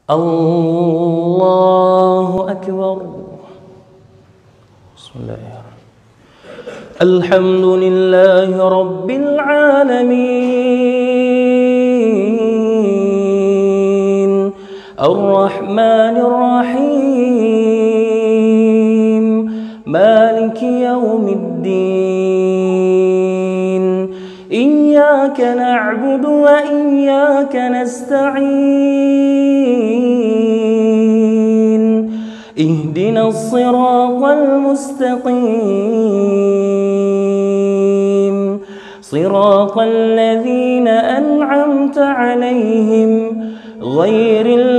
الله أكبر. بسم الله الحمد لله رب العالمين الرحمن الرحيم مالك يوم الدين إياك نعبد وإياك نستعين اهدنا الصراط المستقيم صراط الذين أنعمت عليهم غير